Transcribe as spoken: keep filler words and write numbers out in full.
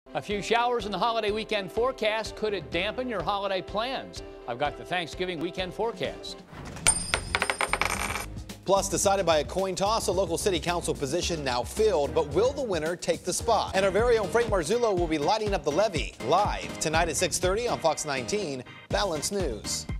A few showers in the holiday weekend forecast. Could it dampen your holiday plans? I've got the Thanksgiving weekend forecast. Plus, decided by a coin toss, a local city council position now filled, but will the winner take the spot? And our very own Frank Marzullo will be lighting up the levee live tonight at six thirty on Fox nineteen Balance News.